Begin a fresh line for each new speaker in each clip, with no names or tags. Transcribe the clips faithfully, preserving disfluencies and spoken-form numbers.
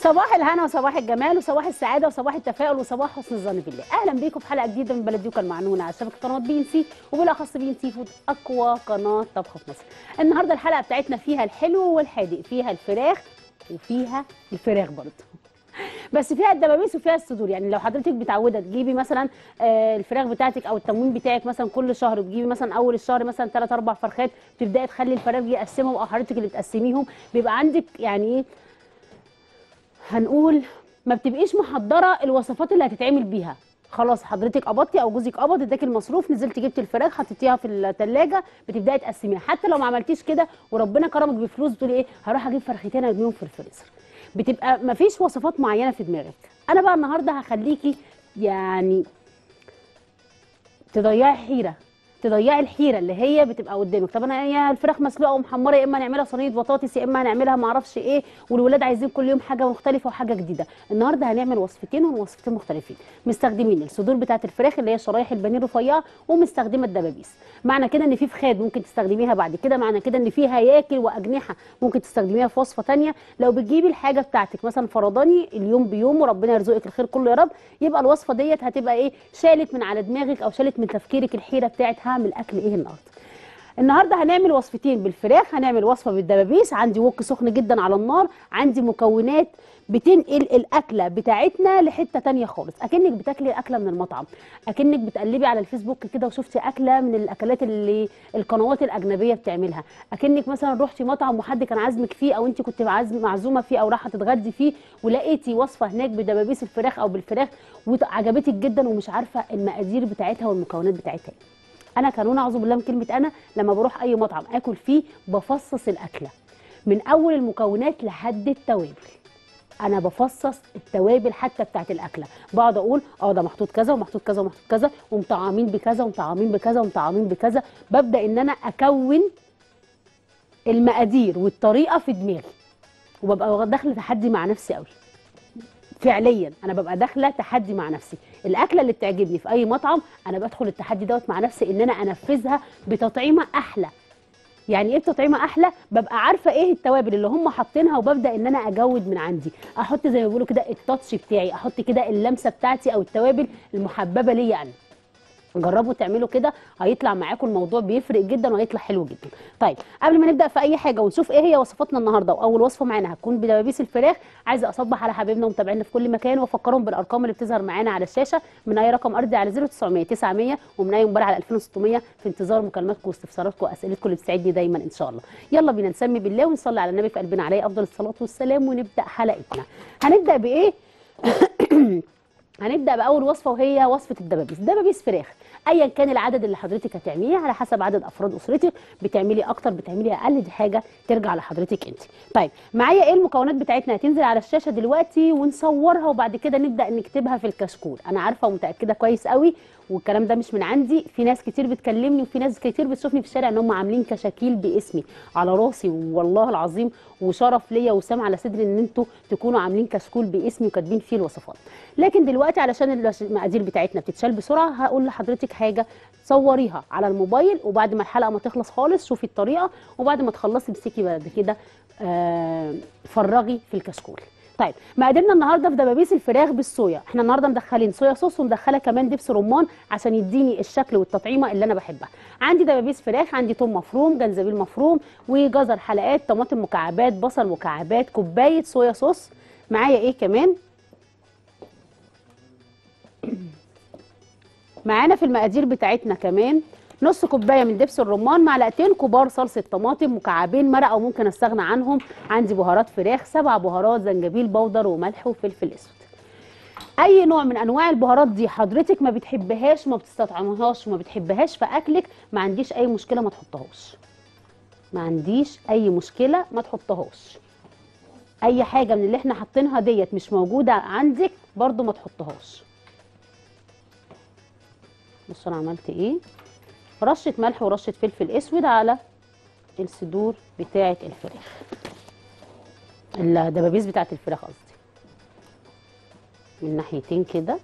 صباح الهنا وصباح الجمال وصباح السعاده وصباح التفاؤل وصباح حسن الظن بالله. اهلا بيكم في حلقه جديده من بلديوكا المعنونه على شبكه قناه بي ان سي، وبالاخص بي ان سي فود، اقوى قناه طبخ في مصر. النهارده الحلقه بتاعتنا فيها الحلو والحادق، فيها الفراخ وفيها الفراخ برضه بس فيها الدبابيس وفيها الصدور. يعني لو حضرتك متعوده تجيبي مثلا آه الفراخ بتاعتك او التموين بتاعك مثلا كل شهر بتجيبي مثلا اول الشهر مثلا ثلاث اربع فرخات، تبداي تخلي الفراخ دي يقسمهم او حضرتك اللي بتقسميهم، بيبقى عندك يعني ايه هنقول ما بتبقيش محضره الوصفات اللي هتتعمل بيها. خلاص حضرتك قبضتي او جوزك قبض اداكي المصروف، نزلتي جبتي الفراخ حطيتيها في الثلاجه، بتبداي تقسميها. حتى لو ما عملتيش كده وربنا كرمك بفلوس بتقولي ايه هروح اجيب فرختين ارميهم في الفريزر، بتبقى ما فيش وصفات معينه في دماغك. انا بقى النهارده هخليكي يعني تضيعي حيره، تضيعي الحيره اللي هي بتبقى قدامك. طب انا يا الفراخ مسلوقه ومحمره، يا اما نعملها صينيه بطاطس، يا اما هنعملها ما اعرفش ايه، والولاد عايزين كل يوم حاجه مختلفه وحاجه جديده. النهارده هنعمل وصفتين ووصفتين مختلفين، مستخدمين الصدور بتاعه الفراخ اللي هي شرايح البانيه الرفيعه، ومستخدمه الدبابيس. معنى كده ان في فخاد ممكن تستخدميها بعد كده، معنى كده ان في هياكل واجنحه ممكن تستخدميها في وصفه ثانيه. لو بتجيبي الحاجه بتاعتك مثلا فرضاني اليوم بيوم وربنا يرزقك الخير كله يا رب، يبقى الوصفه ديت هتبقى ايه، شالت من على دماغك او شالت من تفكيرك الحيره بتاعت هعمل اكل ايه النهارده. النهارده هنعمل وصفتين بالفراخ، هنعمل وصفه بالدبابيس. عندي وok سخن جدا على النار، عندي مكونات بتنقل الاكله بتاعتنا لحته تانية خالص، اكنك بتاكلي اكله من المطعم، اكنك بتقلبي على الفيسبوك كده وشفتي اكله من الاكلات اللي القنوات الاجنبيه بتعملها، اكنك مثلا رحتي مطعم وحد كان عازمك فيه او انت كنت معزومه فيه او رايحه تتغدي فيه ولقيتي وصفه هناك بدبابيس الفراخ او بالفراخ وعجبتك جدا ومش عارفه المقادير بتاعتها والمكونات بتاعتها. انا كانون اعوذ بالله من كلمه انا لما بروح اي مطعم اكل فيه بفصص الاكله من اول المكونات لحد التوابل. انا بفصص التوابل حتى بتاعت الاكله، بقعد اقول اه ده محطوط كذا ومحطوط كذا ومحطوط كذا ومطعمين بكذا ومطعمين بكذا ومطعمين بكذا. ببدا ان انا اكون المقادير والطريقه في دماغي، وببقى داخله تحدي مع نفسي قوي. فعليا انا ببقى داخله تحدي مع نفسي، الاكله اللي بتعجبني في اي مطعم انا بدخل التحدي دوت مع نفسي ان انا انفذها بتطعيمه احلى. يعني ايه بتطعيمه احلى؟ ببقى عارفه ايه التوابل اللي هم حاطينها وببدا ان انا اجود من عندي، احط زي ما بيقولوا كده التاتش بتاعي، احط كده اللمسه بتاعتي او التوابل المحببه ليا انا. جربوا تعملوا كده هيطلع معاكم الموضوع بيفرق جدا وهيطلع حلو جدا. طيب قبل ما نبدا في اي حاجه ونشوف ايه هي وصفاتنا النهارده، واول وصفه معانا هتكون بدبابيس الفراخ، عايزه اصبح على حبايبنا ومتابعينا في كل مكان وافكرهم بالارقام اللي بتظهر معانا على الشاشه، من اي رقم ارضي على صفر تسعمية تسعمية، ومن اي موبايل على ألفين وستمية. في انتظار مكالماتكم واستفساراتكم واسئلتكم اللي بتسعدني دايما ان شاء الله. يلا بينا نسمي بالله ونصلي على النبي في قلبنا عليه افضل الصلاه والسلام ونبدا حلقتنا. هنبدا بايه؟ هنبدا باول وصفه وهي وصفه الدبابيس. دبابيس فراخ ايا كان العدد اللي حضرتك هتعمليه على حسب عدد افراد اسرتك، بتعملي اكتر بتعملي اقل، دي حاجه ترجع لحضرتك انت. طيب معايا ايه المكونات بتاعتنا؟ هتنزل على الشاشه دلوقتي ونصورها وبعد كده نبدا نكتبها في الكشكول. انا عارفه ومتاكده كويس قوي والكلام ده مش من عندي، في ناس كتير بتكلمني وفي ناس كتير بتشوفني في الشارع ان هم عاملين كشاكيل باسمي على راسي، والله العظيم وشرف ليا وسام على صدري ان انتوا تكونوا عاملين كشكول باسمي وكاتبين فيه الوصفات. لكن دلوقتي علشان المقادير بتاعتنا بتتشال بسرعه هقول لحضرتك حاجه، صوريها على الموبايل وبعد ما الحلقه ما تخلص خالص شوفي الطريقه، وبعد ما تخلصي امسكي بعد كده آه فرغي في الكشكول. طيب مقاديرنا النهارده في دبابيس الفراخ بالصويا، احنا النهارده مدخلين صويا صوص ومدخله كمان دبس رمان عشان يديني الشكل والتطعيمه اللي انا بحبها. عندي دبابيس فراخ، عندي توم مفروم، جنزبيل مفروم، وجزر حلقات، طماطم مكعبات، بصل مكعبات، كوبايه صويا صوص. معايا ايه كمان؟ معانا في المقادير بتاعتنا كمان نص كوبايه من دبس الرمان، معلقتين كبار صلصه طماطم، مكعبين مرقه وممكن استغنى عنهم، عندي بهارات فراخ، سبع بهارات، زنجبيل بودر وملح وفلفل اسود. اي نوع من انواع البهارات دي حضرتك ما بتحبهاش ما بتستطعمهاش وما بتحبهاش في اكلك، ما عنديش اي مشكله ما تحطهاش، ما عنديش اي مشكله ما تحطهاش. اي حاجه من اللي احنا حاطينها ديت مش موجوده عندك برضو ما تحطهاش. بصوا انا عملت ايه، رشه ملح ورشه فلفل اسود على الصدور بتاعه الفراخ، الدبابيس بتاعه الفراخ قصدي، من ناحيتين كده.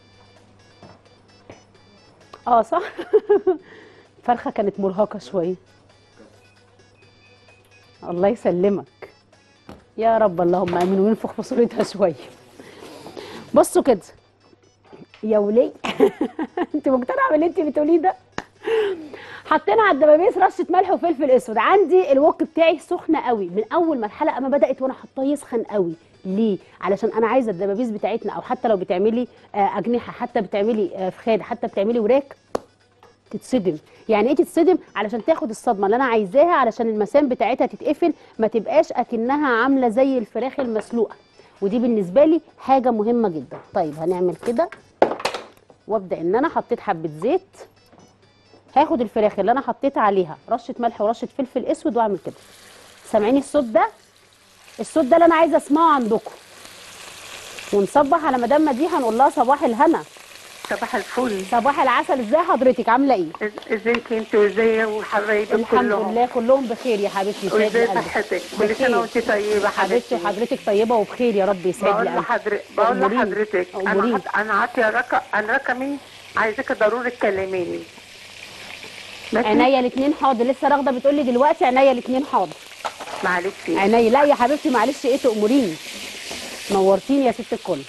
اه صح الفرخه كانت مرهقه شويه. الله يسلمك. يا رب اللهم امين، وينفخ في صورتها شويه. بصوا كده يا ولي. انت مقتنعه باللي انت بتقوليه ده؟ حطينا على الدبابيس رشه ملح وفلفل اسود. عندي الوك بتاعي سخنه قوي من اول ما الحلقه ما بدات وانا حطاه يسخن قوي. ليه؟ علشان انا عايزه الدبابيس بتاعتنا، او حتى لو بتعملي آه اجنحه، حتى بتعملي آه فخاد، حتى بتعملي وراك، تتصدم. يعني ايه تتصدم؟ علشان تاخد الصدمه اللي انا عايزاها، علشان المسام بتاعتها تتقفل، ما تبقاش اكنها عامله زي الفراخ المسلوقه. ودي بالنسبه لي حاجه مهمه جدا. طيب هنعمل كده، وابدا ان انا حطيت حبه زيت. هاخد الفراخ اللي انا حطيت عليها رشه ملح ورشه فلفل اسود واعمل كده. سامعين الصوت ده؟ الصوت ده اللي انا عايزه اسمعه عندكم. ونصبح على مدام مديحه نقول لها صباح الهنا.
صباح الفل.
صباح العسل. ازاي حضرتك؟ عامله ايه؟
ازيك انت وازاي وحبايبك
الحمد
كلهم؟
لله كلهم بخير يا حبيبتي. يسعد لي
وازاي
قلبك.
صحتك؟ كل سنه وانت طيبه
حبيبتي.
حبيبتي.
وحضرتك طيبه وبخير يا رب. يسعد
بقول
لي قلبك.
لحضرتك بقول
أموريني.
لحضرتك انا
أموريني.
حط... انا عاطيه رقم، انا رقمي عايزاك ضروري تكلميني. ماشي؟
عينيا الاثنين حاضر. لسه راغده بتقول لي دلوقتي عينيا الاثنين حاضر.
معلش.
عينيا. لا يا حبيبتي معلش، ايه تأمريني. نورتيني يا ست الكل.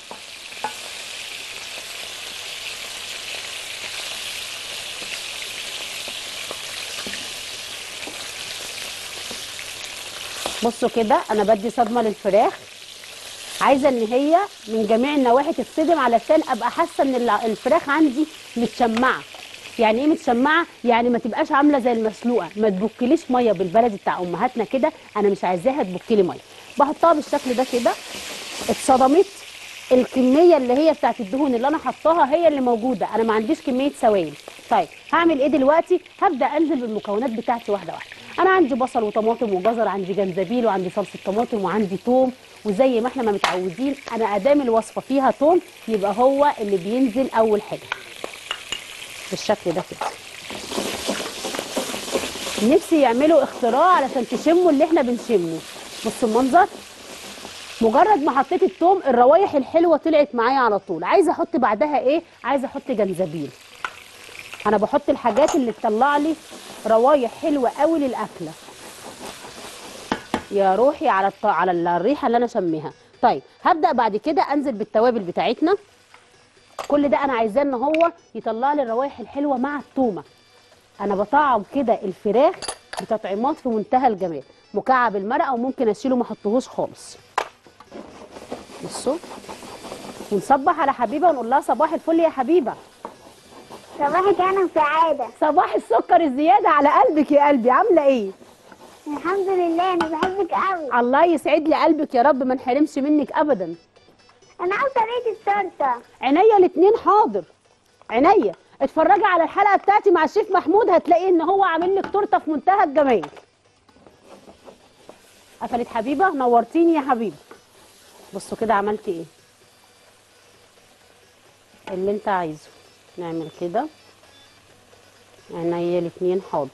بصوا كده انا بدي صدمه للفراخ، عايزه ان هي من جميع النواحي تتصدم علشان ابقى حاسه ان الفراخ عندي متشمعه. يعني ايه متشمعه؟ يعني ما تبقاش عامله زي المسلوقه، ما تبكليش ميه بالبلدي بتاع امهاتنا كده، انا مش عايزاها تبكلي ميه. بحطها بالشكل ده كده. اتصدمت. الكميه اللي هي بتاعت الدهون اللي انا حطاها هي اللي موجوده، انا ما عنديش كميه سوائل. طيب هعمل ايه دلوقتي؟ هبدا انزل بالمكونات بتاعتي واحده واحده. انا عندي بصل وطماطم وجزر، عندي جنزبيل، وعندي صلصه طماطم، وعندي توم. وزي ما احنا ما متعودين، انا ادام الوصفه فيها توم يبقى هو اللي بينزل اول حاجه بالشكل ده كده. نفسي يعملوا اختراع علشان تشموا اللي احنا بنشمه. بصوا المنظر. مجرد ما حطيت التوم الروايح الحلوه طلعت معايا على طول. عايزه احط بعدها ايه؟ عايزه احط جنزبيل. انا بحط الحاجات اللي تطلع لي روايح حلوه قوي للاكله. يا روحي على الط... على الريحه اللي انا شميها. طيب هبدا بعد كده انزل بالتوابل بتاعتنا. كل ده انا عايزاه ان هو يطلع لي الروايح الحلوه مع التومه. انا بطعم كده الفراخ بتطعيمات في منتهى الجمال. مكعب المرقه وممكن اشيله ما احطهوش خالص. بصوا. ونصبح على حبيبه ونقول لها صباح الفل يا حبيبه.
صباحك انا سعاده.
صباح السكر الزياده على قلبك يا قلبي. عامله ايه؟
الحمد لله، انا بحبك قوي.
الله يسعد لي قلبك يا رب، ما نحرمش منك ابدا.
انا عاوزه طريقه التورته.
عينيا الاثنين حاضر. عينيا. اتفرجي على الحلقه بتاعتي مع الشيف محمود، هتلاقي ان هو عامل لك تورته في منتهى الجمال. قفلت حبيبه. نورتيني يا حبيبه. بصوا كده عملت ايه اللي انت عايزه. نعمل كده. عينيا الاثنين حاضر.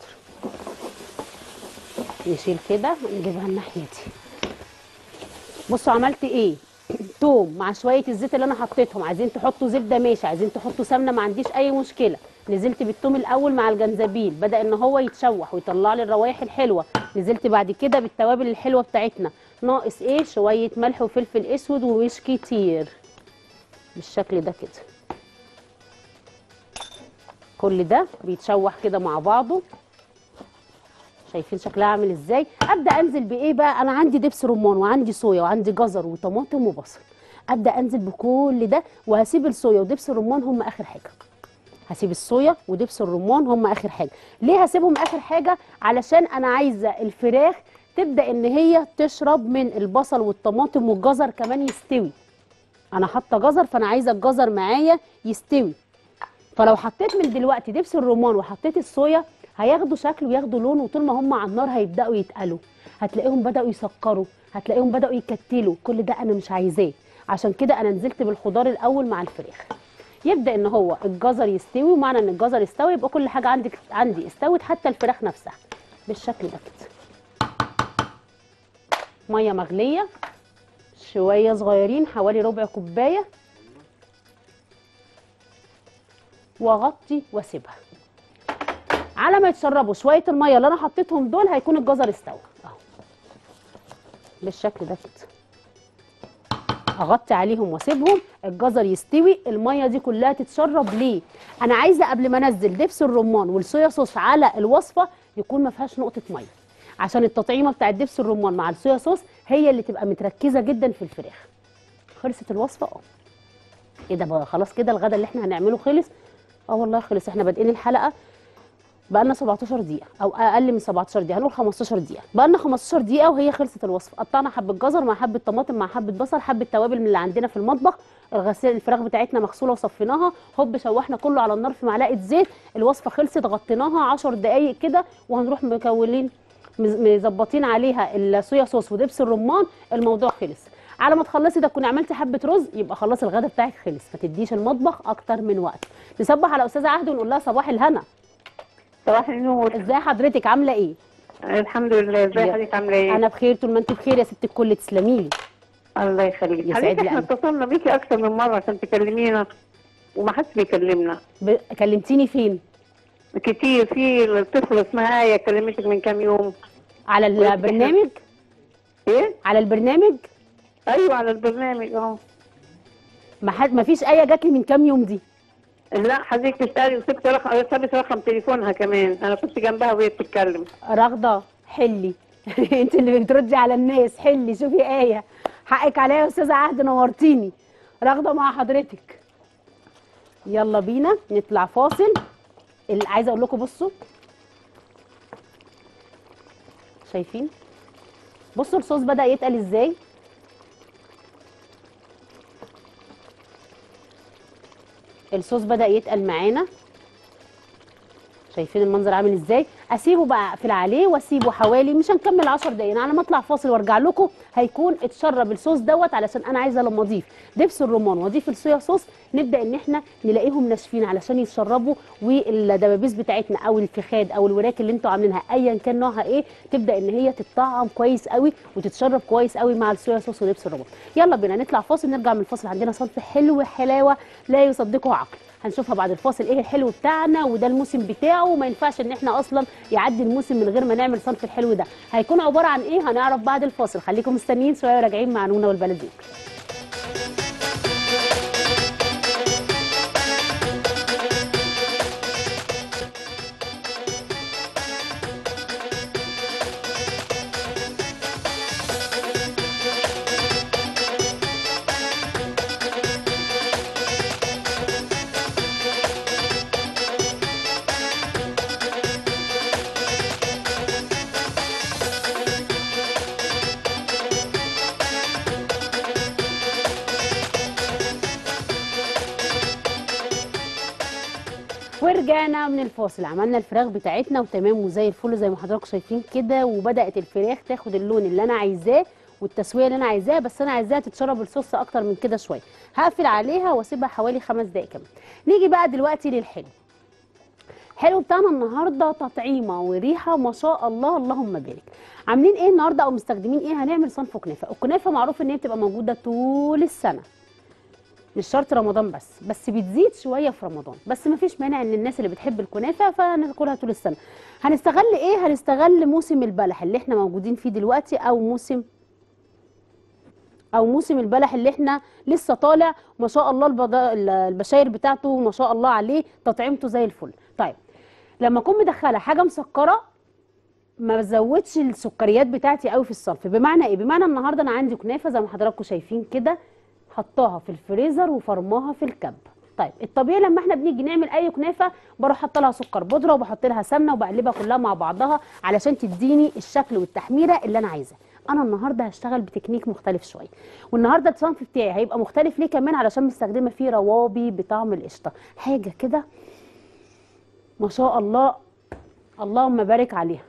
نشيل كده نجيبها الناحيه دي. بصوا عملت ايه. توم مع شويه الزيت اللي انا حطيتهم. عايزين تحطوا زبده ماشي، عايزين تحطوا سمنه ما عنديش اي مشكله. نزلت بالثوم الاول مع الجنزبيل، بدا ان هو يتشوح ويطلع لي الروايح الحلوه. نزلت بعد كده بالتوابل الحلوه بتاعتنا. ناقص ايه؟ شويه ملح وفلفل اسود ومش كتير. بالشكل ده كده. كل ده بيتشوح كده مع بعضه. شايفين شكلها عامل ازاي؟ ابدا انزل بايه بقى؟ انا عندي دبس رمان وعندي صويا وعندي جزر وطماطم وبصل. ابدا انزل بكل ده، وهسيب الصويا ودبس الرمان هم اخر حاجه. هسيب الصويا ودبس الرمان هم اخر حاجه. ليه هسيبهم اخر حاجه؟ علشان انا عايزه الفراخ تبدا ان هي تشرب من البصل والطماطم، والجزر كمان يستوي. انا حاطه جزر، فانا عايزه الجزر معايا يستوي. فلو حطيت من دلوقتي دبس الرمان وحطيت الصويا هياخدوا شكل وياخدوا لون، وطول ما هم على النار هيبداوا يتقلوا. هتلاقيهم بداوا يسكروا، هتلاقيهم بداوا يكتلوا. كل ده انا مش عايزاه. عشان كده انا نزلت بالخضار الاول مع الفراخ. يبدا ان هو الجزر يستوي، ومعنى ان الجزر يستوي يبقى كل حاجه عندك عندي استوت، حتى الفراخ نفسها. بالشكل ده كده. ميه مغليه شويه صغيرين، حوالي ربع كوبايه، واغطي واسيبها على ما يتشربوا شويه الميه اللي انا حطيتهم دول. هيكون الجزر استوى اهو. بالشكل ده كده. اغطي عليهم واسيبهم الجزر يستوي، الميه دي كلها تتشرب. ليه؟ انا عايزه قبل ما انزل دبس الرمان والصويا صوص على الوصفه يكون ما فيهاش نقطه ميه، عشان التطعيمه بتاعت دبس الرمان مع الصويا صوص هي اللي تبقى متركزه جدا في الفراخ. خلصت الوصفه. اه ايه ده بقى؟ خلاص كده الغدا اللي احنا هنعمله خلص. اه والله خلص. احنا بادئين الحلقه بقالنا سبعتاشر دقيقة أو أقل من سبعتاشر دقيقة، هنقول خمستاشر دقيقة، بقالنا خمستاشر دقيقة وهي خلصت الوصفة. قطعنا حبة جزر مع حبة طماطم مع حبة بصل، حبة توابل من اللي عندنا في المطبخ، الغسيل الفراخ بتاعتنا مغسولة وصفيناها، هوب شوحنا كله على النار في معلقة زيت، الوصفة خلصت، غطيناها عشر دقايق كده وهنروح مكولين مظبطين عليها الصويا صوص ودبس الرمان، الموضوع خلص. على ما تخلصي ده تكوني عملتي حبة رز، يبقى خلاص الغدا بتاعك خلص، ما تديش المطبخ أكتر من وقت. نصبح على أستاذة عهد ونقول لها صباح الهنا.
صباح النور.
ازاي حضرتك عامله ايه؟
الحمد لله. ازي حضرتك عامله ايه؟
انا بخير طول ما انت بخير يا ست الكل، تسلمي لي.
الله يخليك.
يسعد
حضرتك
لي
احنا
قلبك.
اتصلنا بيكي اكتر من مره عشان تكلمينا وما حدش بيكلمنا.
ب... كلمتيني فين؟
كتير. في الطفله اسمها آية كلمتك من كام يوم.
على البرنامج؟
ايه؟
على البرنامج؟
ايوه على البرنامج اهو.
ما حد ما فيش آية جات لي من كام يوم دي.
لا حضرتك تسالي وسبت رقم، سابت رقم تليفونها كمان، انا كنت جنبها وهي بتتكلم.
رغده حلي. انت اللي بتردي على الناس، حلي شوفي آية، حقك عليا يا استاذه عهد، نورتيني. رغده مع حضرتك. يلا بينا نطلع فاصل. اللي عايزه اقول لكم بصوا، شايفين؟ بصوا الصوص بدأ يتقل ازاي. الصوص بدأ يتقل معانا، شايفين المنظر عامل ازاي. اسيبه بقى اقفل عليه واسيبه حوالي، مش هنكمل عشر دقايق، انا على ما اطلع فاصل وارجع لكم هيكون اتشرب الصوص دوت، علشان انا عايزه لما اضيف دبس الرمان واضيف الصويا صوص نبدا ان احنا نلاقيهم ناشفين علشان يتشربوا، والدبابيس بتاعتنا او الفخاد او الوراك اللي انتوا عاملينها ايا كان نوعها ايه تبدا ان هي تتطعم كويس قوي وتتشرب كويس قوي مع الصويا صوص ودبس الرمان. يلا بينا نطلع فاصل، نرجع من الفاصل عندنا صنف حلو حلاوه لا يصدقه عقل، هنشوفها بعد الفاصل ايه الحلو بتاعنا، وده الموسم بتاعه وما ينفعش ان احنا اصلا يعدي الموسم من غير ما نعمل صنف الحلو ده. هيكون عباره عن ايه هنعرف بعد الفاصل، خليكم مستنيين شويه وراجعين مع نونا والبلديك. ورجعنا من الفاصل، عملنا الفراخ بتاعتنا وتمام وزي الفل زي ما حضراتكم شايفين كده، وبدات الفراخ تاخد اللون اللي انا عايزاه والتسويه اللي انا عايزاها، بس انا عايزاها تتشرب الصوص اكتر من كده شويه. هقفل عليها واسيبها حوالي خمس دقائق كمان. نيجي بقى دلوقتي للحلو. الحلو بتاعنا النهارده تطعيمه وريحه ما شاء الله اللهم بارك. عاملين ايه النهارده او مستخدمين ايه؟ هنعمل صنف كنافه. الكنافه معروف ان هي بتبقى موجوده طول السنه، مش شرط رمضان بس، بس بتزيد شويه في رمضان، بس ما فيش مانع ان الناس اللي بتحب الكنافه فناكلها طول السنه. هنستغل ايه؟ هنستغل موسم البلح اللي احنا موجودين فيه دلوقتي، او موسم او موسم البلح اللي احنا لسه طالع ما شاء الله، البضا... البشاير بتاعته ما شاء الله عليه، تطعيمته زي الفل. طيب لما اكون مدخله حاجه مسكره ما بزودش السكريات بتاعتي قوي في الصنف. بمعنى ايه؟ بمعنى النهارده انا عندي كنافه زي ما حضراتكم شايفين كده، حطاها في الفريزر وفرماها في الكب. طيب الطبيعي لما احنا بنيجي نعمل اي كنافه بروح حاطه لها سكر بودره وبحط لها سمنه وبقلبها كلها مع بعضها علشان تديني الشكل والتحميره اللي انا عايزاه. انا النهارده هشتغل بتكنيك مختلف شويه، والنهارده الصنف بتاعي هيبقى مختلف ليه كمان؟ علشان مستخدمه فيه روابي بطعم القشطه، حاجه كده ما شاء الله اللهم بارك عليها.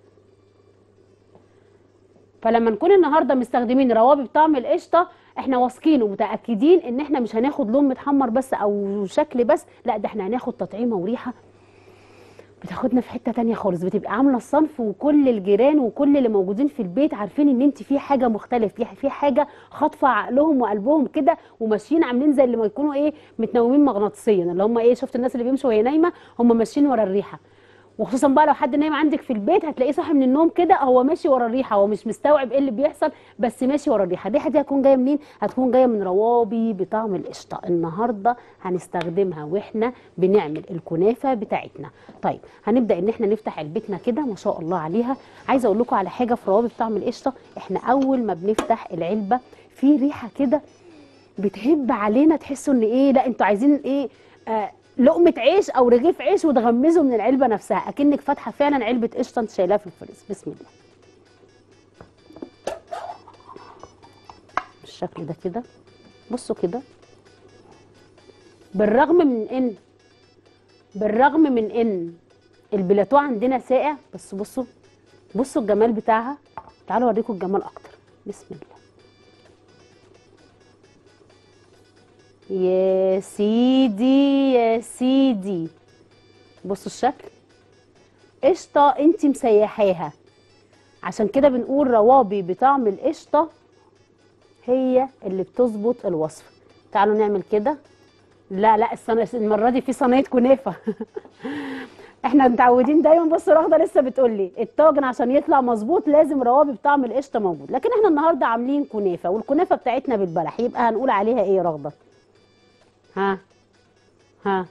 فلما نكون النهارده مستخدمين روابي بطعم القشطه احنا واثقين ومتاكدين ان احنا مش هناخد لون متحمر بس او شكل بس، لا ده احنا هناخد تطعيمه وريحه بتاخدنا في حته تانية خالص، بتبقى عامله الصنف وكل الجيران وكل اللي موجودين في البيت عارفين ان انت في حاجه مختلف، في حاجه خاطفه عقلهم وقلبهم كده وماشيين عاملين زي اللي ما يكونوا ايه متنومين مغناطيسيا، اللي هم ايه، شفت الناس اللي بيمشوا وهي نايمه هم ماشيين ورا الريحه. وخصوصا بقى لو حد نايم عندك في البيت هتلاقيه صاحي من النوم كده هو ماشي ورا الريحه، هو مش مستوعب ايه اللي بيحصل بس ماشي ورا الريحه. الريحه دي هتكون جايه منين؟ هتكون جايه من روابي بطعم القشطه. النهارده هنستخدمها واحنا بنعمل الكنافه بتاعتنا. طيب هنبدا ان احنا نفتح علبتنا كده ما شاء الله عليها. عايزه اقول لكم على حاجه في روابي بطعم القشطه، احنا اول ما بنفتح العلبه في ريحه كده بتهب علينا، تحسوا ان ايه، لا انتوا عايزين ايه، آه لقمه عيش او رغيف عيش وتغمزوا من العلبه نفسها اكنك فاتحه فعلا علبه قشطه انت شايلاها في الفريز. بسم الله. بالشكل ده كده، بصوا كده، بالرغم من ان بالرغم من ان البلاتو عندنا ساقع، بس بصوا بصوا الجمال بتاعها. تعالوا اوريكم الجمال اكتر. بسم الله. يا سيدي يا سيدي، بصوا الشكل، قشطه انت مسيحاها. عشان كده بنقول روابي بطعم القشطه هي اللي بتظبط الوصفه. تعالوا نعمل كده. لا لا السنة المره دي في صينيه كنافه احنا متعودين دايما. بصوا رغده لسه بتقول لي الطاجن عشان يطلع مظبوط لازم روابي بطعم القشطه موجود، لكن احنا النهارده عاملين كنافه والكنافه بتاعتنا بالبلح، يبقى هنقول عليها ايه يا رغده؟ ها ها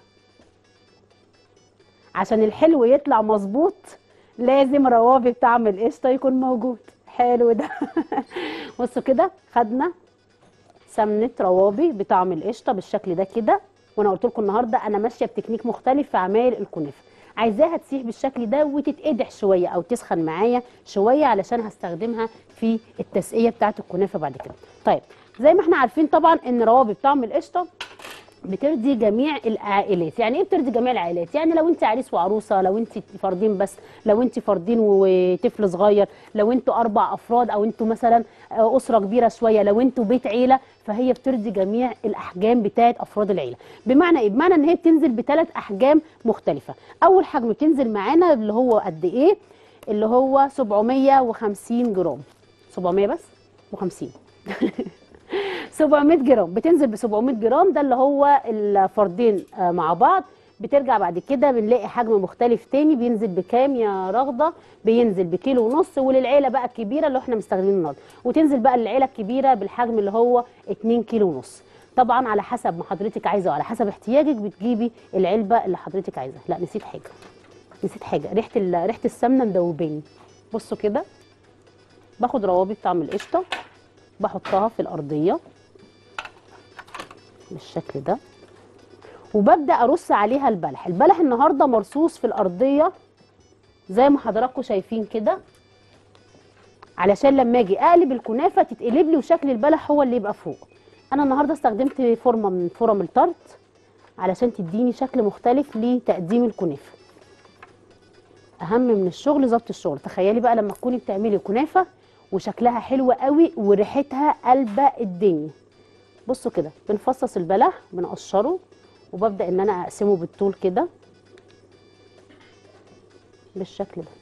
عشان الحلو يطلع مظبوط لازم روابي بطعم القشطه يكون موجود. حلو ده بصوا كده، خدنا سمنه روابي بطعم القشطه بالشكل ده كده. وانا قلت لكم النهارده انا ماشيه بتكنيك مختلف في عمايل الكنافه، عايزاها تسيح بالشكل ده وتتقدح شويه او تسخن معايا شويه علشان هستخدمها في التسقيه بتاعه الكنافه بعد كده. طيب زي ما احنا عارفين طبعا ان روابي بطعم القشطه بترضي جميع العائلات. يعني ايه بترضي جميع العائلات؟ يعني لو انت عريس وعروسه، لو انت فردين بس، لو انت فردين وطفل صغير، لو انتوا اربع افراد، او انتوا مثلا اسره كبيره شويه، لو انتوا بيت عيله، فهي بترضي جميع الاحجام بتاعه افراد العيله. بمعنى ايه؟ بمعنى ان هي بتنزل بثلاث احجام مختلفه. اول حجم بتنزل معانا اللي هو قد ايه؟ اللي هو سبعمية وخمسين جرام. سبعمية بس وخمسين سبعمية جرام، بتنزل ب سبعمية جرام، ده اللي هو الفردين مع بعض. بترجع بعد كده بنلاقي حجم مختلف تاني بينزل بكام يا رغده؟ بينزل بكيلو ونص، وللعيله بقى الكبيره اللي احنا مستخدمينه النهارده، وتنزل بقى للعيله الكبيره بالحجم اللي هو اتنين كيلو ونص. طبعا على حسب ما حضرتك عايزه وعلى حسب احتياجك بتجيبي العلبه اللي حضرتك عايزاها. لا نسيت حاجه، نسيت حاجه، ريحه ريحه السمنه مدوباني. بصوا كده، باخد روابي بطعم القشطه بحطها في الارضيه بالشكل ده، وببدا ارص عليها البلح. البلح النهارده مرصوص في الارضيه زي ما حضراتكم شايفين كده، علشان لما اجي اقلب الكنافه تتقلب لي وشكل البلح هو اللي يبقى فوق. انا النهارده استخدمت فورمه من فرم الطرت علشان تديني شكل مختلف لتقديم الكنافه. اهم من الشغل ظبط الشغل. تخيلي بقى لما تكوني بتعملي كنافه وشكلها حلو قوي وريحتها قلبه الدنيا. بصوا كده، بنفصص البلح بنقشره وببدا ان انا اقسمه بالطول كده بالشكل ده.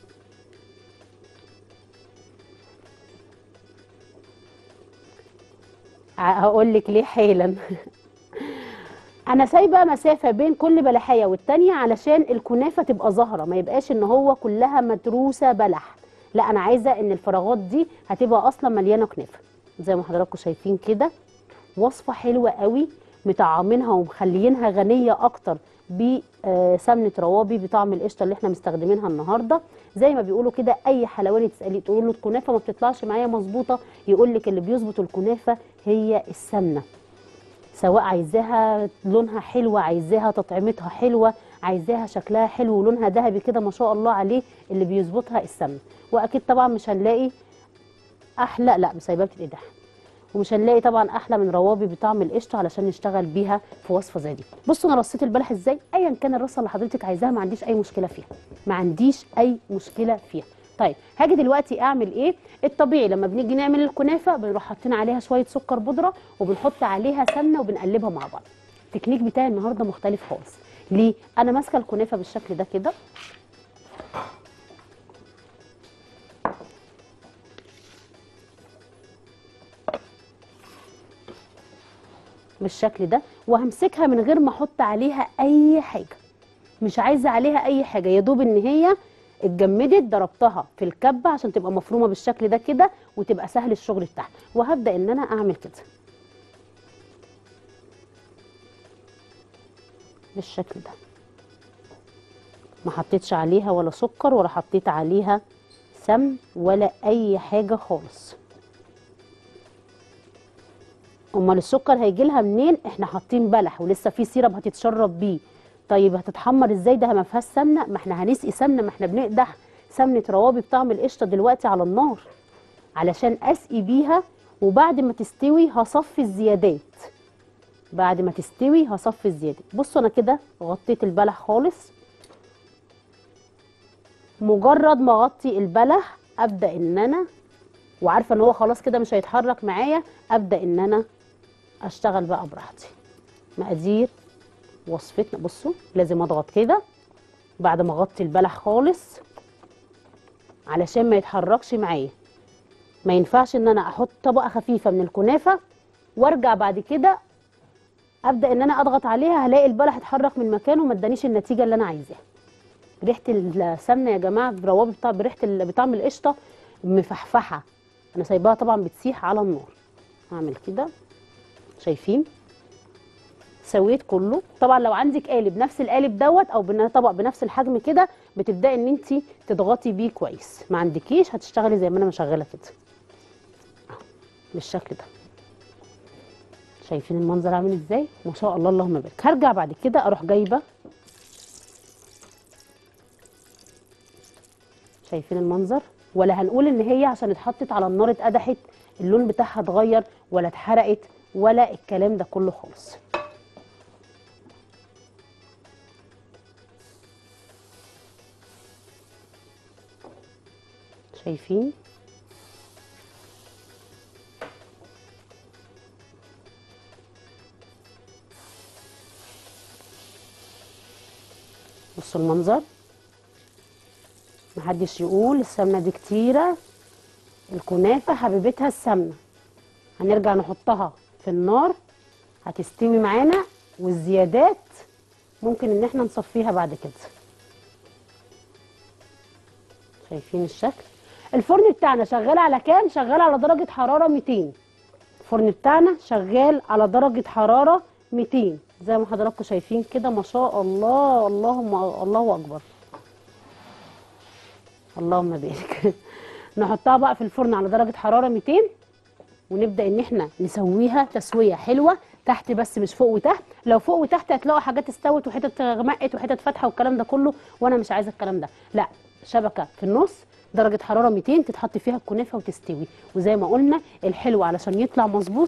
هقول لك ليه حالا انا سايبه مسافه بين كل بلحيه والتانيه علشان الكنافه تبقى ظاهره، ما يبقاش ان هو كلها متروسه بلح، لا انا عايزه ان الفراغات دي هتبقى اصلا مليانه كنافه. زي ما حضراتكم شايفين كده، وصفه حلوه قوي، مطعمينها ومخليينها غنيه اكتر بسمنه روابي بطعم القشطه اللي احنا مستخدمينها النهارده. زي ما بيقولوا كده، اي حلواني تساليه تقول له الكنافه ما بتطلعش معايا مظبوطه، يقول لك اللي بيظبط الكنافه هي السمنه. سواء عايزاها لونها حلوه، عايزاها تطعيمتها حلوه، عايزاها شكلها حلو ولونها ذهبي كده ما شاء الله عليه، اللي بيظبطها السمنه. واكيد طبعا مش هنلاقي احلى، لا سايباها بتتقدح، ومش هنلاقي طبعا احلى من روابي بطعم القشطه علشان نشتغل بيها في وصفه زي دي. بصوا انا رصيت البلح ازاي، ايا كان الرصه اللي حضرتك عايزاها ما عنديش اي مشكله فيها، ما عنديش اي مشكله فيها. طيب هاجي دلوقتي اعمل ايه؟ الطبيعي لما بنيجي نعمل الكنافه بنروح حاطين عليها شويه سكر بودره وبنحط عليها سمنه وبنقلبها مع بعض. التكنيك بتاعي النهارده مختلف خالص. ليه؟ انا ماسكه الكنافه بالشكل ده كده، بالشكل ده، وهمسكها من غير ما احط عليها اي حاجه. مش عايزه عليها اي حاجه، يا دوب ان هي اتجمدت ضربتها في الكبه عشان تبقى مفرومه بالشكل ده كده وتبقى سهل الشغل بتاعها. وهبدا ان انا اعمل كده بالشكل ده، ما حطيتش عليها ولا سكر ولا حطيت عليها سمن ولا اي حاجه خالص. امال السكر هيجي لها منين؟ احنا حاطين بلح ولسه في سيرب هتتشرب بيه. طيب هتتحمر ازاي؟ ده ما فيهاش سمنه، ما احنا هنسقي سمنه، ما احنا بنقدح سمنه روابي بطعم القشطه دلوقتي على النار علشان اسقي بيها، وبعد ما تستوي هصفي الزيادات. بعد ما تستوي هصفي الزيادات. بصوا انا كده غطيت البلح خالص. مجرد ما اغطي البلح ابدا ان انا، وعارفه ان هو خلاص كده مش هيتحرك معايا، ابدا ان انا اشتغل بقى براحتي. مقادير وصفتنا، بصوا لازم اضغط كده بعد ما اغطي البلح خالص علشان ما يتحركش معايا. ما ينفعش ان انا احط طبقه خفيفه من الكنافه وارجع بعد كده ابدا ان انا اضغط عليها هلاقي البلح اتحرك من مكانه وما ادانيش النتيجه اللي انا عايزاها. ريحه السمنه يا جماعه بروابي بتاع بريحه بطعم القشطه مفحفحه، انا سايباها طبعا بتسيح على النار. هعمل كده، شايفين سويت كله. طبعا لو عندك قالب نفس القالب دوت او طبق بنفس الحجم كده بتبداي ان انت تضغطي بيه كويس. ما عندكيش هتشتغلي زي ما انا مشغله كده بالشكل ده. شايفين المنظر عامل ازاي؟ ما شاء الله اللهم بارك. هرجع بعد كده اروح جايبه، شايفين المنظر؟ ولا هنقول ان هي عشان اتحطت على النار اتقدحت اللون بتاعها اتغير ولا اتحرقت ولا الكلام ده كله خالص. شايفين؟ بصوا المنظر، محدش يقول السمنه دي كتيره، الكنافه حبيبتها السمنه. هنرجع نحطها في النار هتستوي معانا، والزيادات ممكن ان احنا نصفيها بعد كده. شايفين الشكل؟ الفرن بتاعنا شغال على كام؟ شغال على درجه حراره ميتين. الفرن بتاعنا شغال على درجه حراره ميتين زي ما حضراتكم شايفين كده. ما شاء الله، اللهم الله اكبر، اللهم بارك. نحطها بقى في الفرن على درجه حراره ميتين ونبدا ان احنا نسويها تسويه حلوه تحت بس مش فوق وتحت. لو فوق وتحت هتلاقوا حاجات استوت وحتت غمقت وحتت فاتحه والكلام ده كله، وانا مش عايزه الكلام ده. لا، شبكه في النص درجه حراره ميتين تتحط فيها الكنافه وتستوي. وزي ما قلنا الحلو علشان يطلع مظبوط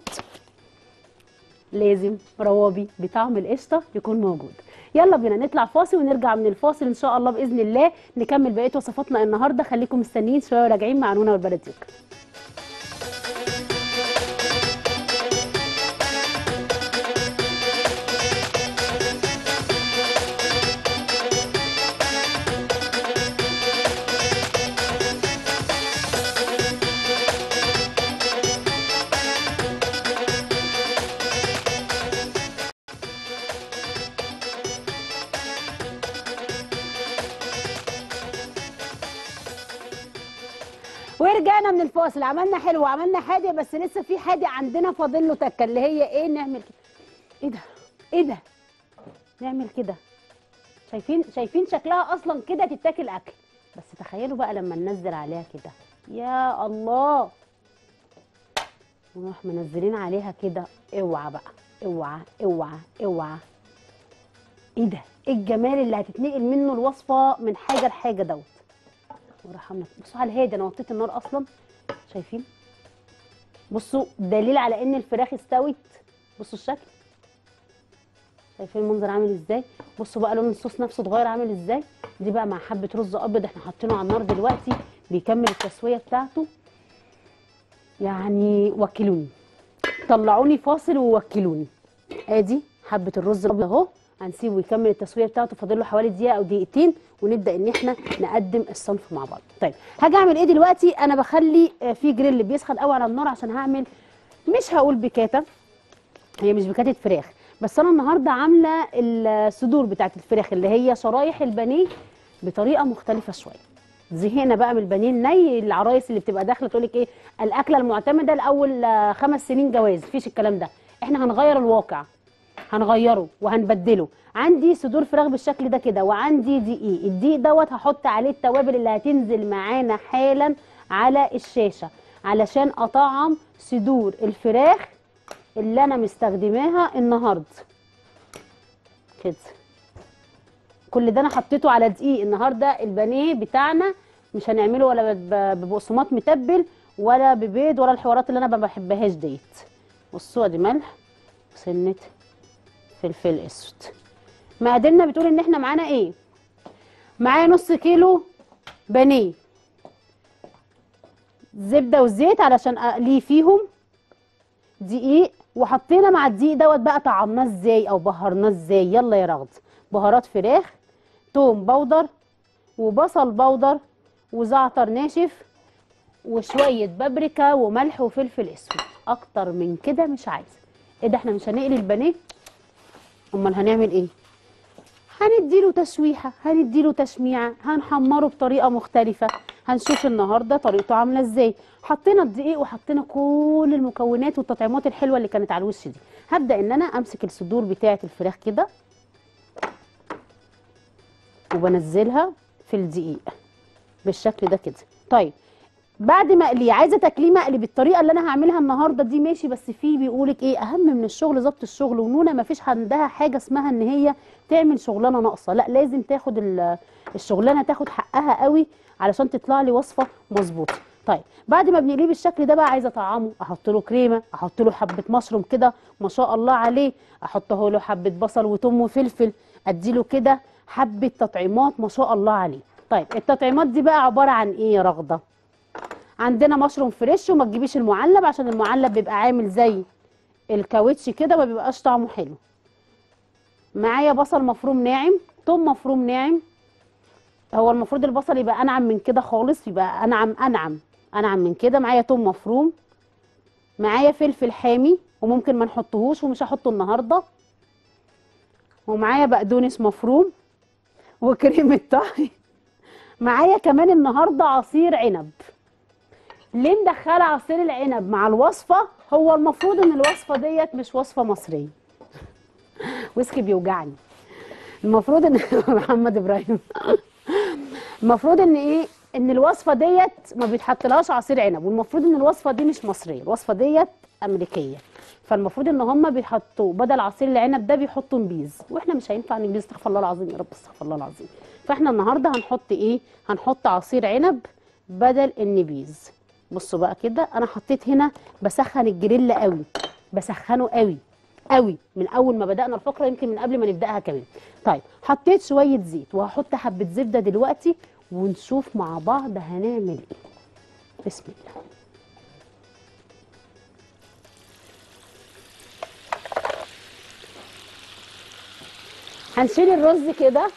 لازم روابي بطعم القشطه يكون موجود. يلا بينا نطلع فاصل ونرجع من الفاصل ان شاء الله باذن الله نكمل بقيه وصفاتنا النهارده. خليكم مستنيين شويه وراجعين مع نونا والبلديوك. ورجعنا من الفاصل. عملنا حلو وعملنا حادق، بس لسه في حادق عندنا فاضل له تكه اللي هي ايه؟ نعمل كده. ايه ده؟ ايه ده؟ نعمل كده. شايفين شايفين شكلها اصلا كده تتاكل اكل، بس تخيلوا بقى لما ننزل عليها كده، يا الله، ونروح منزلين عليها كده. اوعى بقى، اوعى اوعى اوعى. ايه ده؟ ايه الجمال اللي هتتنقل منه الوصفه من حاجه لحاجه دوت. وراح عامله، بصوا على الهادي، انا وطيت النار اصلا. شايفين؟ بصوا دليل على ان الفراخ استوت. بصوا الشكل، شايفين المنظر عامل ازاي؟ بصوا بقى لون الصوص نفسه اتغير عامل ازاي. دي بقى مع حبه رز ابيض احنا حاطينه على النار دلوقتي بيكمل التسويه بتاعته. يعني وكلوني، طلعوني فاصل ووكلوني. ادي حبه الرز الابيض اهو، هنسيبه يكمل التسويه بتاعته، فاضل له حوالي دقيقه او دقيقتين ونبدا ان احنا نقدم الصنف مع بعض. طيب هاجي اعمل ايه دلوقتي؟ انا بخلي في جريل بيسخن قوي على النار عشان هعمل، مش هقول بكاته، هي مش بكاته فراخ، بس انا النهارده عامله الصدور بتاعت الفراخ اللي هي شرايح البانيه بطريقه مختلفه شويه. زهقنا بقى من البانيه الني، العرايس اللي بتبقى داخله تقول لك ايه الاكله المعتمده لاول آه، خمس سنين جواز، مفيش الكلام ده. احنا هنغير الواقع، هنغيره وهنبدله. عندي صدور فراخ بالشكل ده كده، وعندي دقيق. الدقيق دوت هحط عليه التوابل اللي هتنزل معانا حالا على الشاشه علشان اطعم صدور الفراخ اللي انا مستخدماها النهارده كده. كل ده انا حطيته على دقيق النهارده. البانيه بتاعنا مش هنعمله ولا ب- ببقسماط متبل ولا ببيض ولا الحوارات اللي انا ما بحبهاش ديت. بصوا ادي ملح وسنه فلفل اسود. مقاديرنا بتقول ان احنا معانا ايه؟ معايا نص كيلو بانيه، زبده وزيت علشان اقليه فيهم، دقيق، وحطينا مع الدقيق دوت بقى طعمناه ازاي او بهرناه ازاي. يلا يا رغد. بهارات فراخ، توم بودر وبصل بودر وزعتر ناشف وشويه بابريكا وملح وفلفل اسود. اكتر من كده مش عايزه. ايه ده احنا مش هنقلي البانيه؟ امال هنعمل ايه؟ هنديله تشويحه، هنديله تشميعه، هنحمره بطريقه مختلفه. هنشوف النهارده طريقته عامله ازاي. حطينا الدقيق وحطينا كل المكونات والتطعيمات الحلوه اللي كانت على الوش دي. هبدا ان انا امسك الصدور بتاعه الفراخ كده وبنزلها في الدقيق بالشكل ده كده. طيب بعد ما اقليه، عايزه تاكليه مقلي بالطريقه اللي انا هعملها النهارده دي ماشي، بس في بيقولك ايه اهم من الشغل ظبط الشغل. ونونه ما فيش عندها حاجه اسمها ان هي تعمل شغلانه ناقصه، لا لازم تاخد ال- الشغلانه تاخد حقها قوي علشان تطلع لي وصفه مظبوطه. طيب بعد ما بنقليه بالشكل ده بقى عايزه اطعمه، احط له كريمه، احط له حبه مشروم كده ما شاء الله عليه، احطه له حبه بصل وثوم وفلفل، اديله كده حبه تطعيمات ما شاء الله عليه. طيب التطعيمات دي بقى عباره عن ايه يا رغده؟ عندنا مشروم فريش، وما تجيبيش المعلب عشان المعلب بيبقى عامل زي الكاوتش كده ما بيبقاش طعمه حلو. معايا بصل مفروم ناعم، توم مفروم ناعم. هو المفروض البصل يبقى انعم من كده خالص، يبقى انعم انعم انعم من كده. معايا توم مفروم، معايا فلفل حامي وممكن ما نحطهوش ومش هحطه النهارده، ومعايا بقدونس مفروم وكريمه طهي. معايا كمان النهارده عصير عنب. ليه مدخله عصير العنب مع الوصفه؟ هو المفروض ان الوصفه ديت مش وصفه مصريه. ويسكي بيوجعني. المفروض ان محمد ابراهيم المفروض ان ايه، ان الوصفه ديت ما بيتحطلهاش عصير عنب، والمفروض ان الوصفه دي مش مصريه، الوصفه ديت امريكيه. فالمفروض ان هم بيحطوا بدل عصير العنب ده بيحطوا نبيذ، واحنا مش هينفع نبيذ. استغفر الله العظيم يا رب، استغفر الله العظيم. فاحنا النهارده هنحط ايه؟ هنحط عصير عنب بدل النبيذ. بصوا بقى كده، انا حطيت هنا بسخن الجريل قوي، بسخنه قوي قوي من اول ما بدانا الفقره، يمكن من قبل ما نبداها كمان. طيب حطيت شويه زيت وهحط حبه زبده دلوقتي ونشوف مع بعض هنعمل ايه. بسم الله. هنشيل الرز كده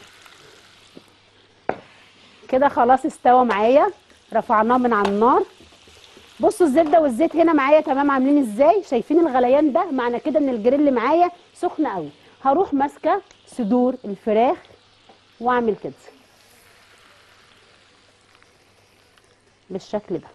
كده خلاص استوى معايا، رفعناه من على النار. بصوا الزبده والزيت هنا معايا تمام عاملين ازاي؟ شايفين الغليان ده؟ معنى كده ان الجريل معايا سخن قوي. هروح ماسكه صدور الفراخ واعمل كده بالشكل ده.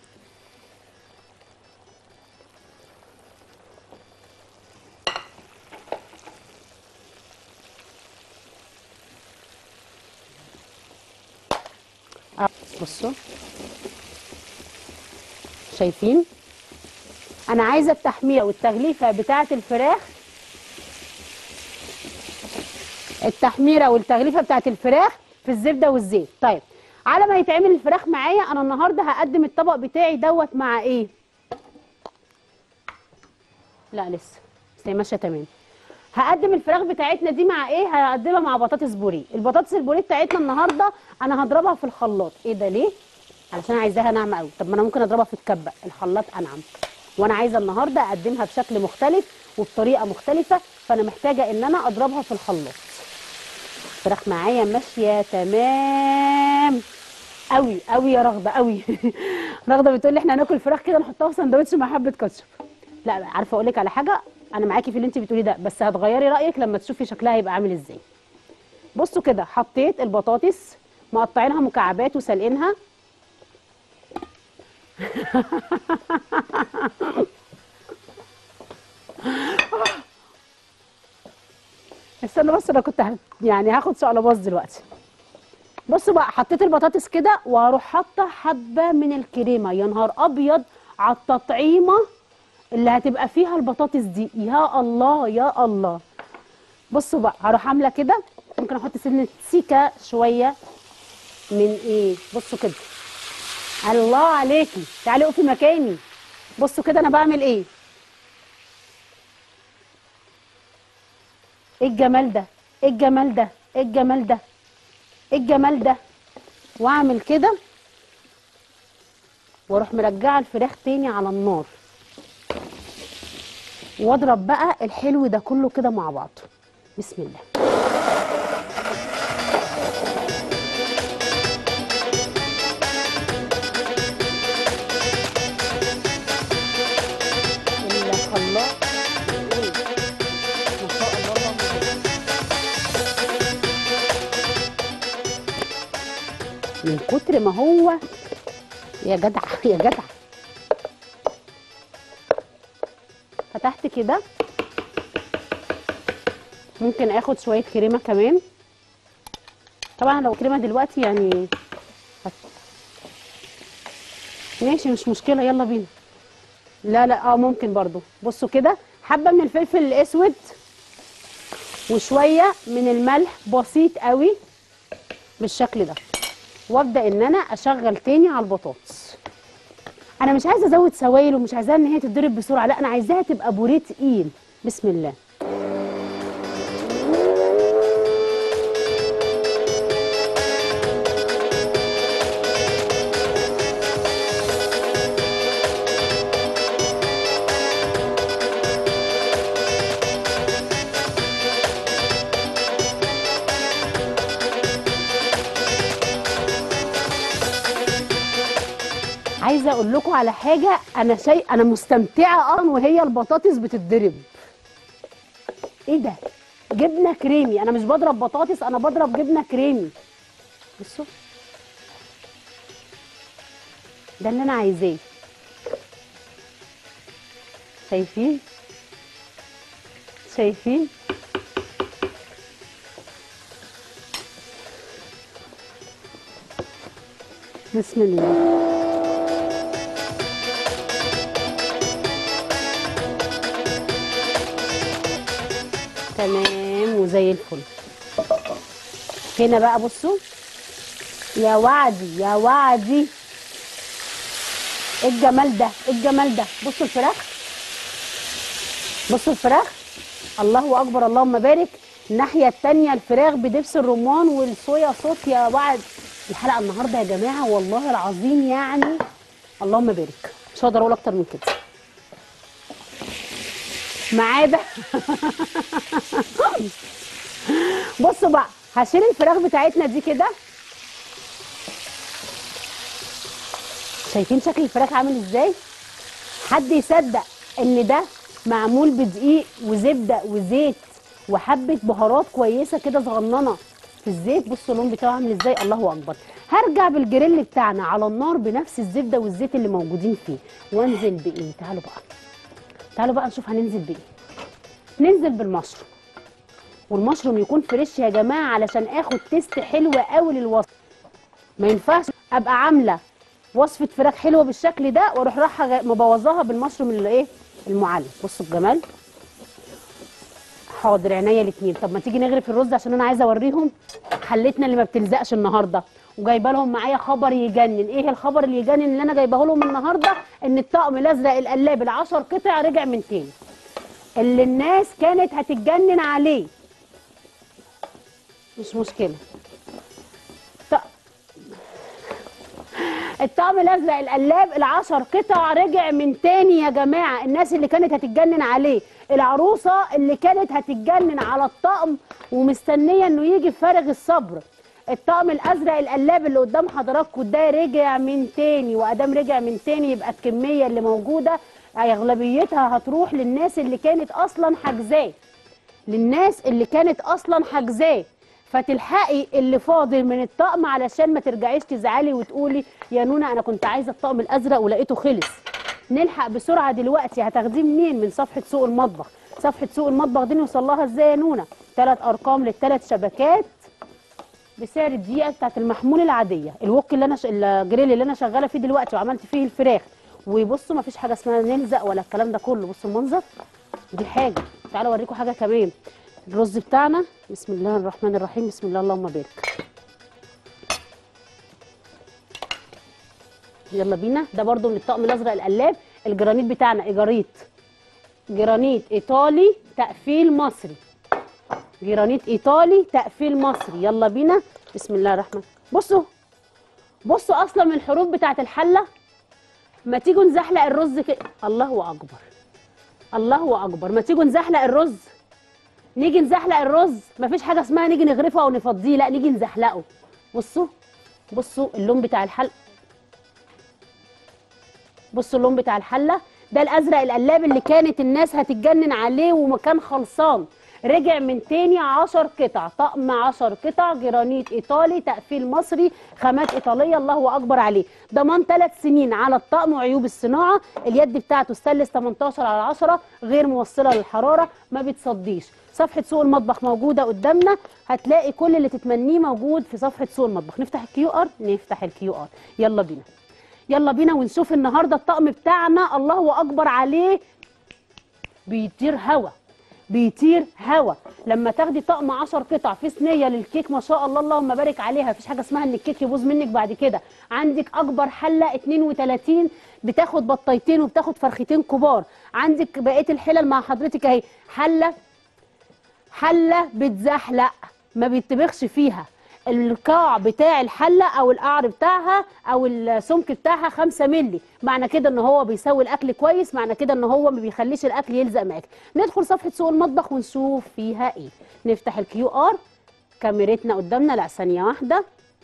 آه، بصوا شايفين؟ انا عايزه التحميره والتغليفه بتاعه الفراخ، التحميره والتغليفه بتاعه الفراخ في الزبده والزيت. طيب على ما يتعمل الفراخ معايا، انا النهارده هقدم الطبق بتاعي دوت مع ايه؟ لا لسه، بس هي ماشيه تمام. هقدم الفراخ بتاعتنا دي مع ايه؟ هقدمها مع بطاطس بوريه. البطاطس البوريه بتاعتنا النهارده انا هضربها في الخلاط. ايه ده ليه؟ علشان عايزاها ناعمه قوي. طب ما انا ممكن اضربها في الكبه، الخلاط انعم. وانا عايزه النهارده اقدمها بشكل مختلف وبطريقه مختلفه، فانا محتاجه ان انا اضربها في الخلاط. الفراخ معايا ماشيه تمام قوي قوي يا رغده قوي. رغده بتقول لي احنا هناكل فراخ كده نحطها في سندوتش مع حبه كاتشب. لا عارفه اقول لك على حاجه، انا معاكي في اللي انت بتقوليه ده، بس هتغيري رايك لما تشوفي شكلها هيبقى عامل ازاي. بصوا كده، حطيت البطاطس مقطعينها مكعبات وسلقينها. استنى بس، انا كنت ه- يعني هاخد شقلباص دلوقتي. بصوا بقى، حطيت البطاطس كده وهروح حاطه حبه من الكريمه. يا نهار ابيض على التطعيمه اللي هتبقى فيها البطاطس دي، يا الله يا الله. بصوا بقى، هروح عامله كده، ممكن احط سنه سيكه شويه من ايه، بصوا كده. الله عليكي، تعالي اقفي مكاني. بصوا كده انا بعمل ايه. ايه الجمال ده، ايه الجمال ده، ايه الجمال ده، ايه الجمال ده. واعمل كده واروح مرجعه الفراخ تاني على النار، واضرب بقى الحلو ده كله كده مع بعض. بسم الله. الخلاط بيقول ما شاء الله اللهم بارك. من كتر ما هو، يا جدع يا جدع. فتحت كده، ممكن اخد شويه كريمه كمان. طبعا لو كريمه دلوقتي يعني هت... ماشي مش مشكله، يلا بينا. لا لا اه ممكن برضو. بصوا كده، حبه من الفلفل الاسود وشويه من الملح بسيط قوي بالشكل ده، وابدا ان انا اشغل تاني على البطاطس. انا مش عايزه ازود سوائل ومش عايزاها ان هي تتضرب بسرعه، لا انا عايزاها تبقى بوريه تقيل. بسم الله. عايزه اقول لكم على حاجه، انا شيء انا مستمتعه اصلا وهي البطاطس بتتضرب. ايه ده، جبنه كريمي. انا مش بضرب بطاطس، انا بضرب جبنه كريمي. بصوا، ده اللي انا عايزاه. شايفين شايفين بسم الله. تمام وزي الفل. هنا بقى بصوا، يا وعدي يا وعدي، ايه الجمال ده، ايه الجمال ده. بصوا الفراخ، بصوا الفراخ، الله اكبر اللهم بارك. الناحيه التانيه الفراخ بدبس الرمان والصويا صوص. يا وعد، الحلقه النهارده يا جماعه والله العظيم يعني اللهم بارك، مش هقدر اقول اكتر من كده. معاه ده. بصوا بقى، هشيل الفراخ بتاعتنا دي كده. شايفين شكل الفراخ عامل ازاي؟ حد يصدق ان ده معمول بدقيق وزبده وزيت وحبه بهارات كويسه كده صغننه في الزيت. بصوا اللون بتاعه عامل ازاي، الله اكبر. هرجع بالجريل بتاعنا على النار بنفس الزبده والزيت اللي موجودين فيه، وانزل بايه؟ تعالوا بقى تعالوا بقى نشوف هننزل بايه. ننزل بالمشروم، والمشروم يكون فريش يا جماعه علشان اخد تيست حلوه قوي للوصفه. ما ينفعش ابقى عامله وصفه فراخ حلوه بالشكل ده واروح رايحه مبوظاها بالمشروم اللي ايه المعلب. بصوا الجمال. حاضر عينيا الاثنين. طب ما تيجي نغرف الرز عشان انا عايزه اوريهم حلتنا اللي ما بتلزقش النهارده، وجايبه لهم معايا خبر يجنن. ايه الخبر اللي يجنن اللي انا جايبه لهم النهارده؟ ان الطقم الازرق القلاب العشر قطع رجع من تاني، اللي الناس كانت هتتجنن عليه. مش مشكله. الطقم الازرق القلاب العشر قطع رجع من تاني يا جماعه. الناس اللي كانت هتتجنن عليه، العروسه اللي كانت هتتجنن على الطقم ومستنيه انه يجي بفارغ الصبر، الطقم الازرق القلاب اللي قدام حضراتكم ده رجع من تاني. وادام رجع من تاني يبقى الكميه اللي موجوده اغلبيتها هتروح للناس اللي كانت اصلا حاجزاه، للناس اللي كانت اصلا حاجزاه. فتلحقي اللي فاضل من الطقم علشان ما ترجعيش تزعلي وتقولي يا نونا انا كنت عايزه الطقم الازرق ولقيته خلص. نلحق بسرعه دلوقتي. هتاخديه منين؟ من صفحه سوق المطبخ. صفحه سوق المطبخ دي نوصل لها ازاي يا نونا؟ ثلاث ارقام للثلاث شبكات بسعر الدقيقه بتاعت المحمول العاديه. الوك اللي انا ش... الجريل اللي انا شغاله فيه دلوقتي وعملت فيه الفراخ. وبصوا مفيش حاجه اسمها نلزق ولا الكلام ده كله. بصوا المنظر، دي حاجه. تعالوا اوريكم حاجه كمان. الرز بتاعنا بسم الله الرحمن الرحيم، بسم الله اللهم بارك. يلا بينا. ده برده من الطقم الازرق القلاب. الجرانيت بتاعنا ايجاريت، جرانيت ايطالي تقفيل مصري، جرانيت ايطالي تقفيل مصري. يلا بينا بسم الله الرحمن. بصوا بصوا اصلا من الحروف بتاعت الحله. ما تيجوا نزحلق الرز كده. الله اكبر الله اكبر. ما تيجوا نزحلق الرز. نيجي نزحلق الرز. مفيش حاجه اسمها نيجي نغرفه او نفضيه، لا نيجي نزحلقه. بصوا بصوا اللون بتاع الحله، بصوا اللون بتاع الحله. ده الازرق القلاب اللي كانت الناس هتتجنن عليه ومكان خلصان. رجع من تاني عشر قطع، طقم عشر قطع جرانيت ايطالي تقفيل مصري، خامات ايطاليه. الله اكبر عليه. ضمان ثلاث سنين على الطقم وعيوب الصناعه. اليد بتاعته ستانلس تمنتاشر على عشرة، غير موصله للحراره، ما بتصديش. صفحه سوق المطبخ موجوده قدامنا. هتلاقي كل اللي تتمنيه موجود في صفحه سوق المطبخ. نفتح الكيو ار، نفتح الكيو ار. يلا بينا يلا بينا ونشوف النهارده الطقم بتاعنا. الله اكبر عليه. بيطير هوا بيطير هوا. لما تاخدي طقم عشر قطع في صينيه للكيك ما شاء الله اللهم بارك عليها. مفيش حاجه اسمها ان الكيك يبوظ منك بعد كده. عندك اكبر حله اتنين وتلاتين بتاخد بطايتين وبتاخد فرختين كبار. عندك بقيه الحلل مع حضرتك اهي. حله حله بتزحلق ما بيتبخش فيها. القاع بتاع الحله او القعر بتاعها او السمك بتاعها خمسة مللي. معنى كده ان هو بيسوي الاكل كويس، معنى كده ان هو ما بيخليش الاكل يلزق معاك. ندخل صفحه سوق المطبخ ونشوف فيها ايه. نفتح الكيو ار. كاميرتنا قدامنا. لا ثانيه واحده.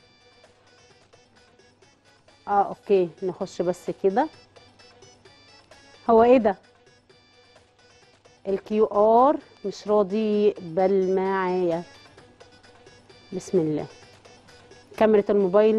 اه اوكي نخش بس كده. هو ايه ده؟ الكيو ار مش راضي يقبل معايا. بسم الله. كاميرا الموبايل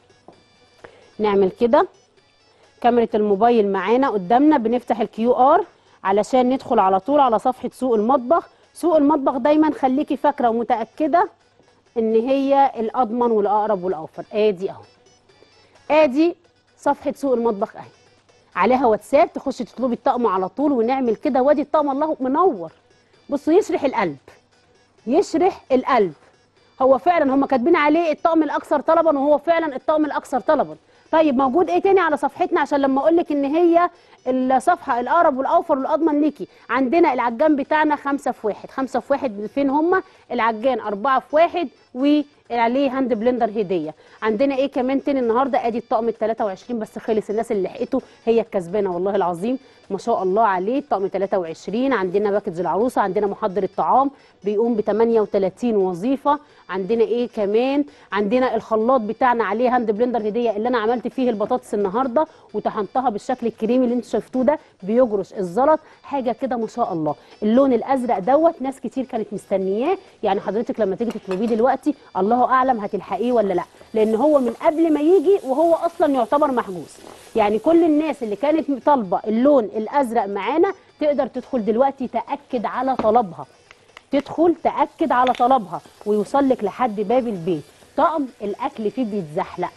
نعمل كده. كاميرا الموبايل معانا قدامنا. بنفتح الكيو ار علشان ندخل على طول على صفحة سوق المطبخ. سوق المطبخ دايما خليكي فاكرة ومتأكدة ان هي الأضمن والأقرب والأوفر. ادي اهو. ادي صفحة سوق المطبخ اهي. عليها واتساب تخشي تطلبي الطقم على طول ونعمل كده. وادي الطقم الله منور. بصوا يشرح القلب، يشرح القلب. هو فعلا هم كاتبين عليه الطقم الاكثر طلبا، وهو فعلا الطقم الاكثر طلبا. طيب موجود ايه تاني على صفحتنا عشان لما اقول لك ان هي الصفحه الاقرب والاوفر والاضمن ليكي؟ عندنا العجان بتاعنا خمسة في واحد. خمسة في واحد فين هم؟ العجان أربعة في واحد وعليه هاند بلندر هديه. عندنا ايه كمان تاني النهارده؟ ادي الطقم ال تلاتة وعشرين بس خلص. الناس اللي لحقته هي الكسبانه والله العظيم ما شاء الله عليه. الطقم تلاتة وعشرين. عندنا باكج العروسه. عندنا محضر الطعام بيقوم ب تمنية وتلاتين وظيفه. عندنا ايه كمان؟ عندنا الخلاط بتاعنا عليه هاند بلندر هديه اللي انا عملت فيه البطاطس النهارده وطحنتها بالشكل الكريمي اللي انتوا شفتوه ده. بيجرش الزلط حاجه كده ما شاء الله. اللون الازرق دوت ناس كتير كانت مستنياه. يعني حضرتك لما تيجي تطلبيه دلوقتي الله اعلم هتلحقيه ولا لا، لان هو من قبل ما يجي وهو اصلا يعتبر محجوز. يعني كل الناس اللي كانت طالبه اللون الازرق معانا تقدر تدخل دلوقتي تاكد على طلبها. تدخل تاكد على طلبها ويوصل لك لحد باب البيت. طقم الاكل فيه بيتزحلق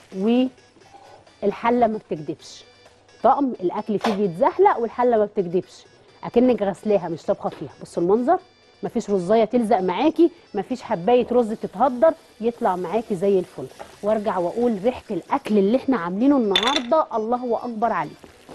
والحله ما بتكدبش. طقم الاكل فيه بيتزحلق والحله ما بتكدبش. اكنك غسلاها مش طابخه فيها. بصوا المنظر. مفيش رزايه تلزق معاكي، مفيش حبايه رز تتهدر، يطلع معاكي زي الفل. وارجع واقول ريحه الاكل اللي احنا عاملينه النهارده الله اكبر عليه.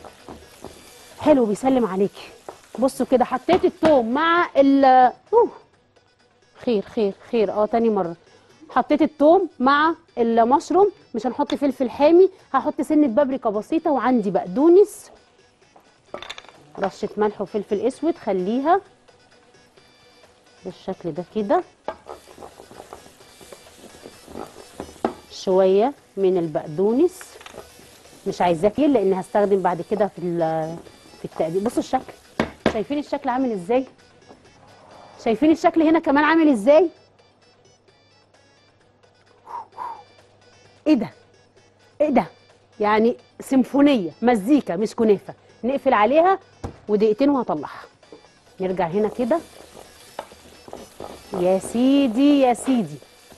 حلو بيسلم عليكي. بصوا كده حطيت التوم مع ال أوه. خير خير خير اه تاني مره. حطيت التوم مع المشروم. مش هنحط فلفل حامي، هحط سنه بابريكا بسيطه. وعندي بقدونس، رشه ملح وفلفل اسود. خليها بالشكل ده كده. شويه من البقدونس مش عايزاه كتير لان هستخدم بعد كده في في في التقديم. بصوا الشكل، شايفين الشكل عامل ازاي؟ شايفين الشكل هنا كمان عامل ازاي؟ ايه ده؟ ايه ده؟ يعني سيمفونيه مزيكا مش كنافه. نقفل عليها ودقيقتين وهطلعها. نرجع هنا كده يا سيدي يا سيدي.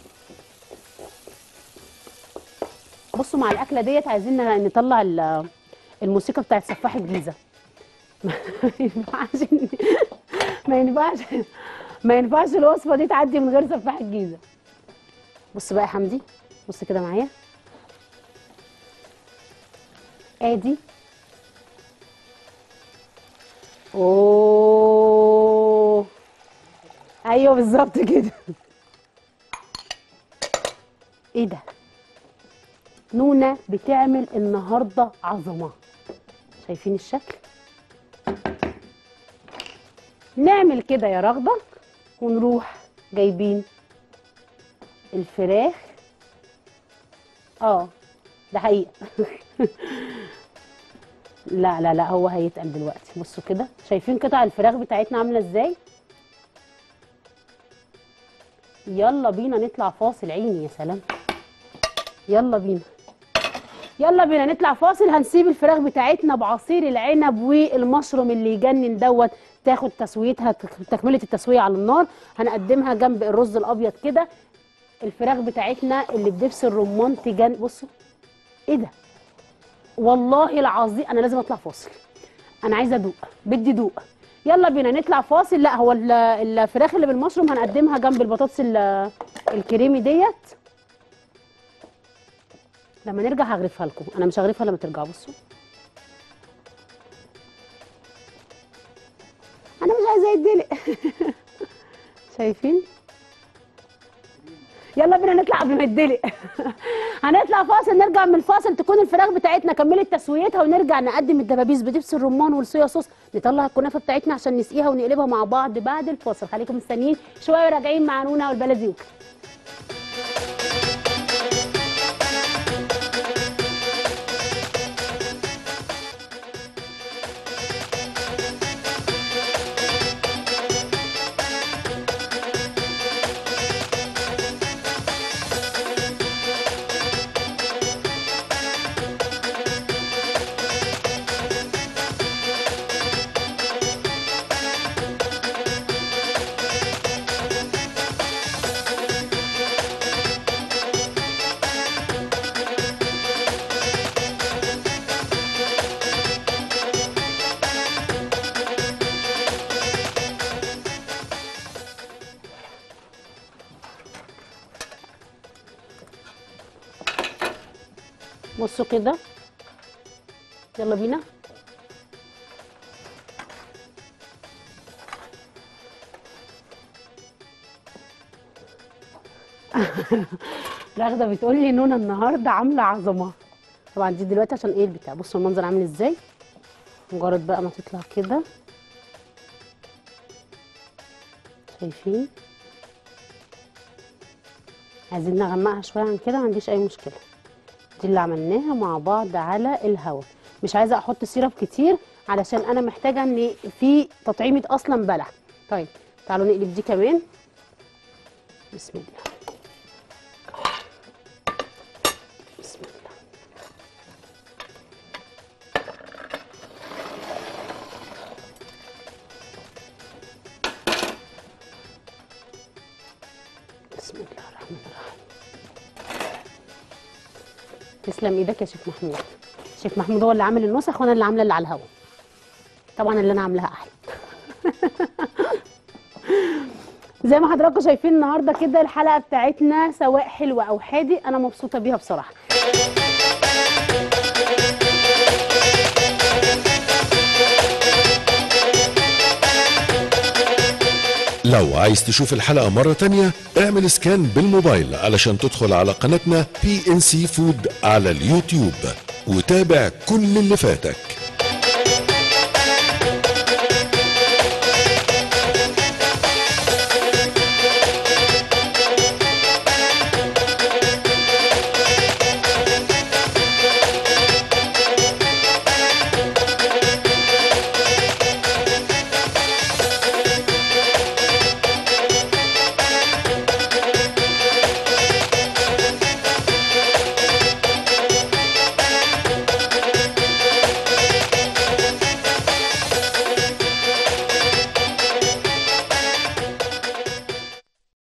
بصوا مع الاكله ديت عايزين نطلع الموسيقى بتاعت سفاح الجيزه. ما ينفعش ما ينفعش ما ينفعش الوصفه دي تعدي من غير سفاح الجيزه. بص بقى يا حمدي، بص كده معايا، ادي اوه ايوه بالظبط كده. ايه ده؟ نونا بتعمل النهارده عظمه. شايفين الشكل؟ نعمل كده يا رغده ونروح جايبين الفراخ. اه ده حقيقه. لا لا لا هو هيتقل دلوقتي. بصوا كده، شايفين قطع الفراخ بتاعتنا عامله ازاي؟ يلا بينا نطلع فاصل. عيني يا سلام، يلا بينا يلا بينا نطلع فاصل. هنسيب الفراخ بتاعتنا بعصير العنب والمشروم اللي يجنن دوت تاخد تسويتها، تكمله التسويه على النار. هنقدمها جنب الرز الابيض كده. الفراخ بتاعتنا اللي بدبس الرمان تجن. بصوا ايه ده؟ والله العظيم انا لازم اطلع فاصل، انا عايزه ادوق، بدي دوق. يلا بينا نطلع فاصل. لا هو الفراخ اللي بالمشروم هنقدمها جنب البطاطس الكريمي ديت. لما نرجع هغرفها لكم، انا مش هغرفها لما ترجعوا. بصوا انا مش عايزه يتدلق. شايفين؟ يلا بينا نطلع قبل ما يتدلق. هنطلع فاصل، نرجع من الفاصل تكون الفراخ بتاعتنا كملت تسويتها، ونرجع نقدم الدبابيس بدبس الرمان والصويا صوص. نطلع الكنافه بتاعتنا عشان نسقيها ونقلبها مع بعض بعد الفاصل. خليكم مستنيين شويه وراجعين مع نونا والبلديوك. بصوا كده، يلا بينا. رغده بتقول لي نونا النهارده عامله عظمه. طبعا دي دلوقتي عشان ايه البتاع. بصوا المنظر عامل ازاي، مجرد بقى ما تطلع كده. شايفين؟ عايزين نغمقها شويه عن كده، ما عنديش اي مشكله. دي اللي عملناها مع بعض على الهوا. مش عايزه احط سيرب كتير علشان انا محتاجه ان في تطعيمه اصلا بلح. طيب تعالوا نقلب دي كمان. بسم الله بسم الله. بسم الله الرحمن الرحيم. تسلم ايدك يا شيخ محمود. شيخ محمود هو اللي عامل النسخ وانا اللي عامله اللي على الهوا. طبعا اللي انا عاملاها احلى. زي ما حضراتكم شايفين النهارده كده الحلقه بتاعتنا سواء حلوه او حادق انا مبسوطه بيها بصراحه.
لو عايز تشوف الحلقة مرة تانية اعمل سكان بالموبايل علشان تدخل على قناتنا بي ان سي فود على اليوتيوب وتابع كل اللي فاتك.